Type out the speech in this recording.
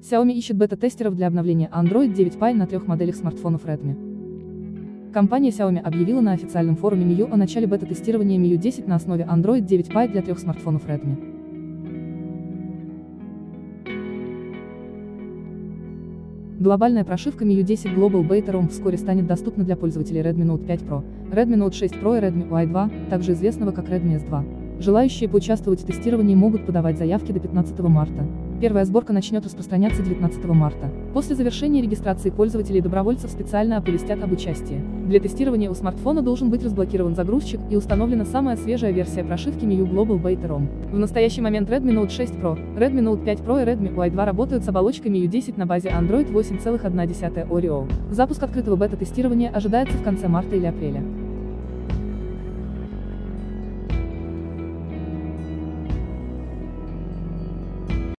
Xiaomi ищет бета-тестеров для обновления Android 9 Pie на 3 моделях смартфонов Redmi. Компания Xiaomi объявила на официальном форуме MIUI о начале бета-тестирования MIUI 10 на основе Android 9 Pie для 3 смартфонов Redmi. Глобальная прошивка MIUI 10 Global Beta ROM вскоре станет доступна для пользователей Redmi Note 5 Pro, Redmi Note 6 Pro и Redmi UI2, также известного как Redmi S2. Желающие поучаствовать в тестировании могут подавать заявки до 15 марта. Первая сборка начнет распространяться 19 марта. После завершения регистрации пользователей и добровольцев специально оповестят об участии. Для тестирования у смартфона должен быть разблокирован загрузчик и установлена самая свежая версия прошивки MIUI Global Beta ROM. В настоящий момент Redmi Note 6 Pro, Redmi Note 5 Pro и Redmi UI2 работают с оболочкой MIUI 10 на базе Android 8,1 Oreo. Запуск открытого бета-тестирования ожидается в конце марта или апреля.